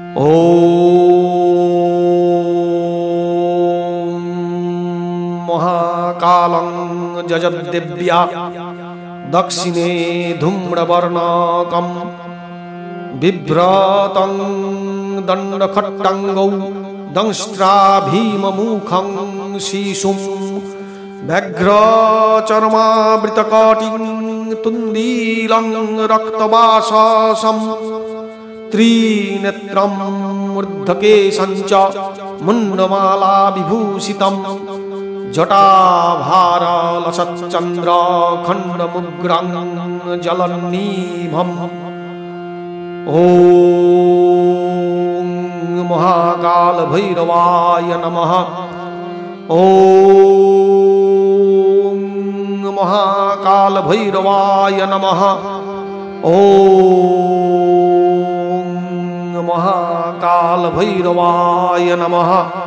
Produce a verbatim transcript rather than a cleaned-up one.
ॐ महाकालं जजद्दिव्या दक्षिणे धूम्रवर्णकं बिभ्रतं दण्डखट्टङ्गौ दंष्ट्राभीममुखं शिशुं व्याघ्रचर्मावृतकटिं तुन्दीलं रक्तवाससं त्रिनेत्रं मूर्धकेशं च मुण्डमाला विभूषितं जटाभारलसच्चन्द्र खण्डमुग्रं जलन्नीभम् ॐ महाकाल भैरवाय नमः। ॐ महाकाल भैरवाय नमः। ॐ महाकाल भैरवाय नमः।